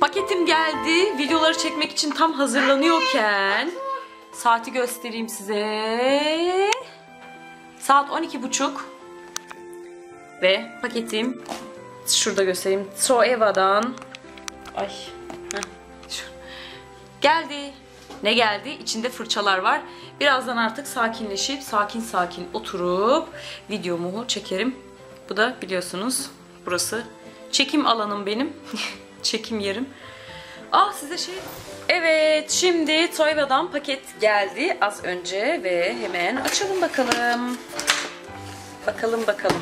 Paketim geldi. Videoları çekmek için tam hazırlanıyorken saati göstereyim size. Saat 12.30 ve paketim şurada göstereyim. Zoeva'dan geldi. Ne geldi? İçinde fırçalar var. Birazdan artık sakinleşip sakin oturup videomu çekerim. Bu da biliyorsunuz burası çekim alanım benim. Çekim yerim. Size Evet, şimdi Zoeva'dan paket geldi az önce ve hemen açalım bakalım. Bakalım.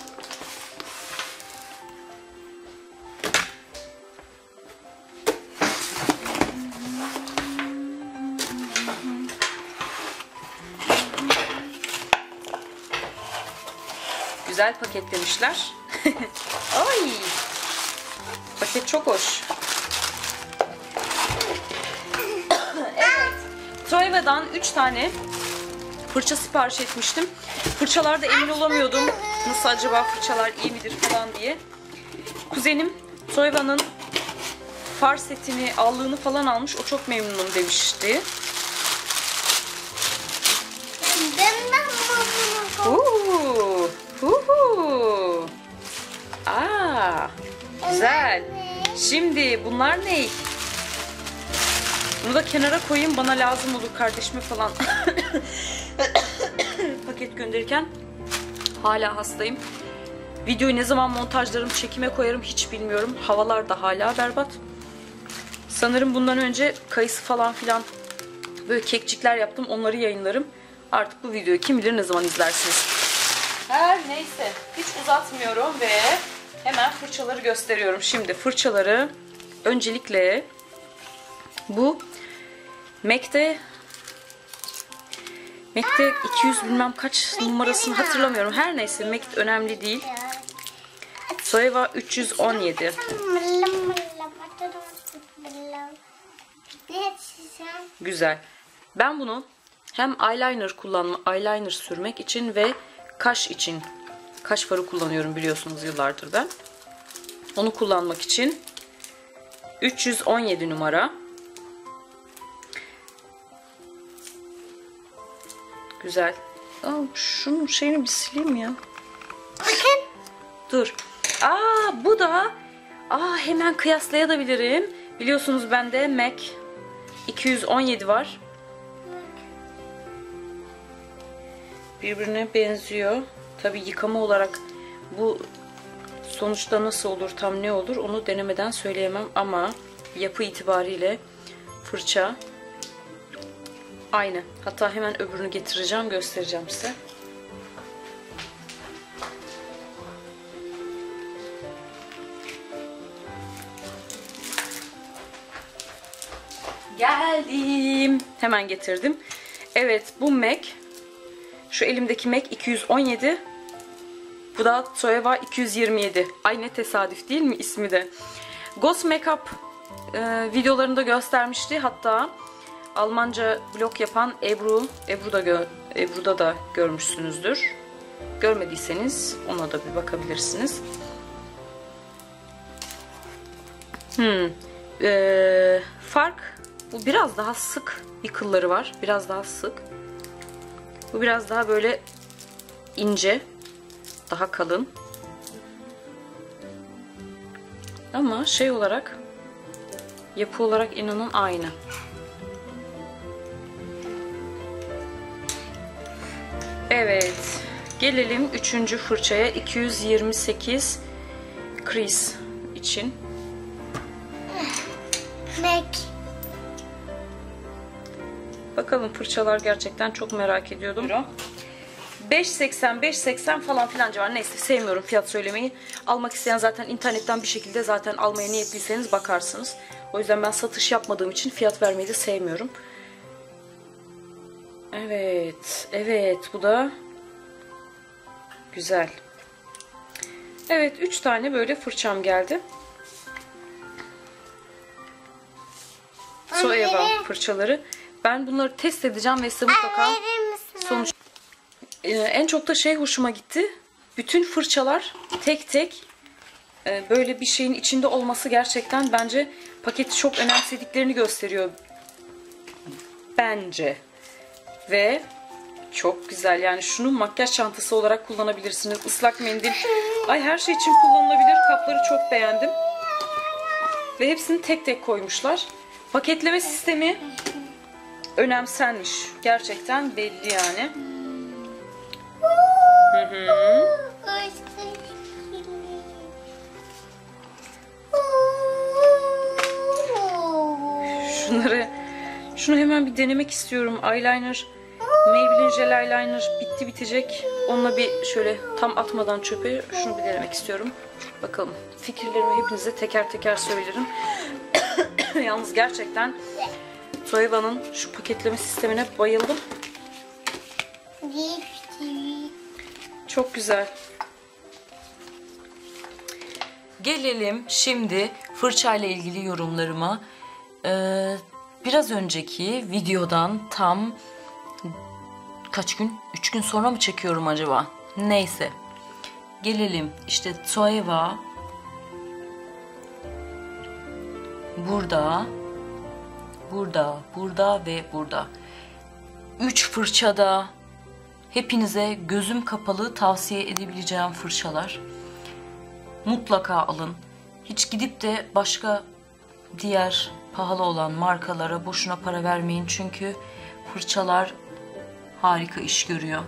Güzel paketlemişler. Ay! Paket çok hoş. Evet. Zoeva'dan 3 tane fırça sipariş etmiştim. Fırçalarda emin olamıyordum. Nasıl acaba fırçalar iyi midir falan diye. Kuzenim Zoeva'nın far setini, allığını falan almış. O çok memnunum demişti. Güzel. Şimdi bunlar ne? Bunu da kenara koyayım. Bana lazım olur kardeşime falan. Paket gönderirken. Hala hastayım. Videoyu ne zaman montajlarım, çekime koyarım hiç bilmiyorum. Havalar da hala berbat. Sanırım bundan önce kayısı falan filan böyle kekçikler yaptım. Onları yayınlarım. Artık bu videoyu kim bilir ne zaman izlersiniz. Her neyse. Hiç uzatmıyorum ve hemen fırçaları gösteriyorum. Şimdi fırçaları öncelikle bu MAC'de 200 bilmem kaç numarasını hatırlamıyorum. Her neyse MAC önemli değil. Zoeva 317. Güzel. Ben bunu hem eyeliner sürmek için ve kaş için. Kaş farı kullanıyorum biliyorsunuz yıllardır ben. Onu kullanmak için 317 numara. Güzel. Şunun şeyini bir sileyim ya. Bakın. Dur. Bu da hemen kıyaslayabilirim. Biliyorsunuz bende MAC 217 var. Birbirine benziyor. Tabii yıkama olarak bu sonuçta nasıl olur, tam ne olur onu denemeden söyleyemem ama yapı itibariyle fırça aynı. Hatta hemen öbürünü getireceğim, göstereceğim size. Geldim. Hemen getirdim. Evet, bu MAC. Şu elimdeki MAC 217. Bu da Zoeva 227. Ay ne tesadüf değil mi ismi de. Ghost Makeup videolarında göstermişti. Hatta Almanca blog yapan Ebru'da da görmüşsünüzdür. Görmediyseniz ona da bir bakabilirsiniz. Fark bu biraz daha sık bir kılları var. Biraz daha sık. Bu biraz daha böyle ince. Daha kalın. Ama şey olarak yapı olarak inanın aynı. Evet. Gelelim 3. fırçaya 228 crease için. MAC. Bakalım fırçalar gerçekten çok merak ediyordum. 5.80 falan filan civarı. Neyse sevmiyorum fiyat söylemeyi. Almak isteyen zaten internetten bir şekilde zaten almaya niyetliyseniz bakarsınız. O yüzden ben satış yapmadığım için fiyat vermeyi de sevmiyorum. Evet bu da güzel. Evet 3 tane böyle fırçam geldi. Zoeva fırçaları. Ben bunları test edeceğim ve size mutlaka sonuç. En çok da şey hoşuma gitti. Bütün fırçalar tek tek böyle bir şeyin içinde olması gerçekten bence paketi çok önemsediklerini gösteriyor bence. Ve çok güzel. Yani şunu makyaj çantası olarak kullanabilirsiniz. Islak mendil. Ay, her şey için kullanılabilir. Kapları çok beğendim. Ve hepsini tek tek koymuşlar. Paketleme sistemi önemsenmiş. Gerçekten belli yani. Şunu hemen bir denemek istiyorum. Eyeliner, Maybelline Gel Eyeliner bitti bitecek. Onunla bir şöyle tam atmadan çöpe şunu bir denemek istiyorum. Bakalım. Fikirlerimi hepinize teker teker söylerim. Yalnız gerçekten Zoeva'nın şu paketleme sistemine bayıldım. Çok güzel. Gelelim şimdi fırçayla ilgili yorumlarıma. Biraz önceki videodan tam kaç gün? 3 gün sonra mı çekiyorum acaba? Neyse. Gelelim. İşte Zoeva burada, burada ve burada. 3 fırçada hepinize gözüm kapalı tavsiye edebileceğim fırçalar. Mutlaka alın. Hiç gidip de başka diğer pahalı olan markalara boşuna para vermeyin. Çünkü fırçalar harika iş görüyor.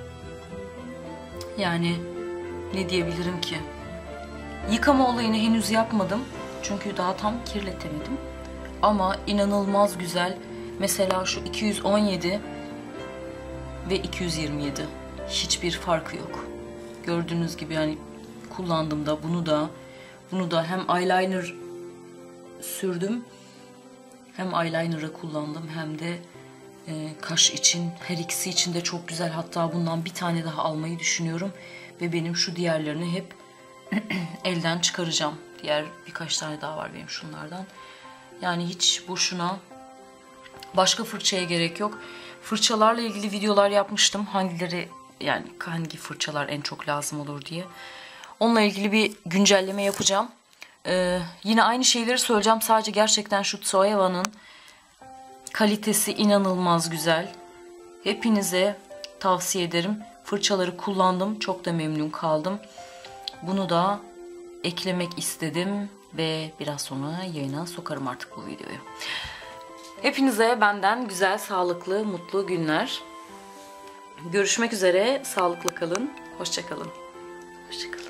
Yani ne diyebilirim ki? Yıkama olayını henüz yapmadım. Çünkü daha tam kirletemedim. Ama inanılmaz güzel. Mesela şu 217 ve 227. Hiçbir farkı yok. Gördüğünüz gibi yani kullandığımda bunu da hem eyeliner sürdüm, hem eyeliner'ı kullandım, hem de kaş için, her ikisi için de çok güzel. Hatta bundan bir tane daha almayı düşünüyorum ve benim şu diğerlerini hep elden çıkaracağım. Diğer birkaç tane daha var benim şunlardan. Yani hiç boşuna başka fırçaya gerek yok. Fırçalarla ilgili videolar yapmıştım. Hangi fırçalar en çok lazım olur diye. Onunla ilgili bir güncelleme yapacağım. Yine aynı şeyleri söyleyeceğim. Sadece gerçekten şu Zoeva'nın kalitesi inanılmaz güzel. Hepinize tavsiye ederim. Fırçaları kullandım. Çok da memnun kaldım. Bunu da eklemek istedim. Ve biraz sonra yayına sokarım artık bu videoyu. Hepinize benden güzel, sağlıklı, mutlu günler. Görüşmek üzere. Sağlıklı kalın. Hoşça kalın. Hoşça kalın.